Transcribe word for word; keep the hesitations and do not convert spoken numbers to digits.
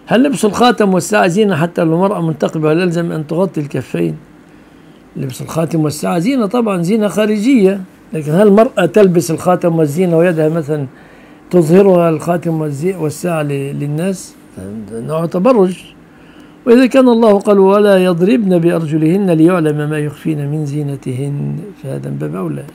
هل لبس الخاتم والساعة زينة حتى لو المرأة منتقبة؟ هل يلزم أن تغطي الكفين؟ لبس الخاتم والساعة زينة طبعا، زينة خارجية، لكن هل المرأة تلبس الخاتم والزينة ويدها مثلا تظهرها الخاتم والساعة للناس؟ نوع تبرج. وإذا كان الله قال ولا يضربن بأرجلهن ليعلم ما يخفين من زينتهن، فهذا من باب أولى.